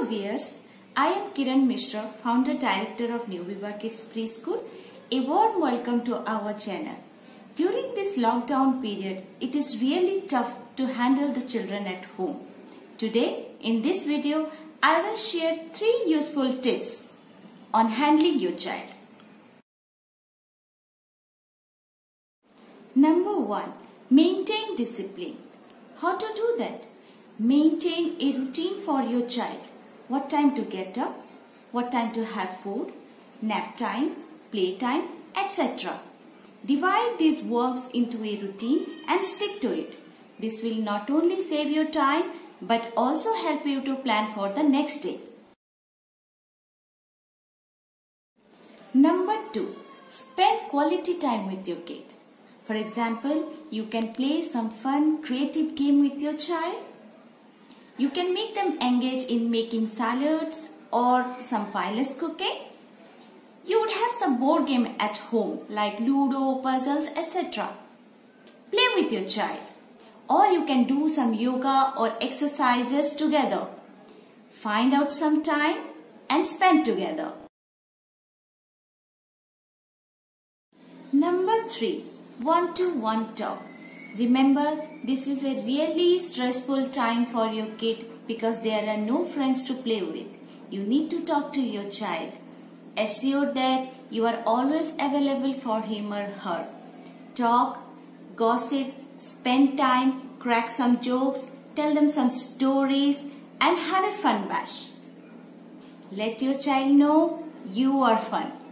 viewers, I am Kiran Mishra, Founder Director of New Viva Kids Preschool. A warm welcome to our channel. During this lockdown period, it is really tough to handle the children at home. Today, in this video, I will share 3 useful tips on handling your child. Number 1. Maintain discipline. How to do that? Maintain a routine for your child. What time to get up, what time to have food, nap time, play time, etc. Divide these works into a routine and stick to it. This will not only save your time but also help you to plan for the next day. Number 2. Spend quality time with your kid. For example, you can play some fun, creative game with your child. You can make them engage in making salads or some fineless cooking. You would have some board game at home like Ludo, puzzles, etc. Play with your child. Or you can do some yoga or exercises together. Find out some time and spend together. Number 3. One-to-one talk. Remember, this is a really stressful time for your kid because there are no friends to play with. You need to talk to your child. Assure that you are always available for him or her. Talk, gossip, spend time, crack some jokes, tell them some stories and have a fun bash. Let your child know you are fun.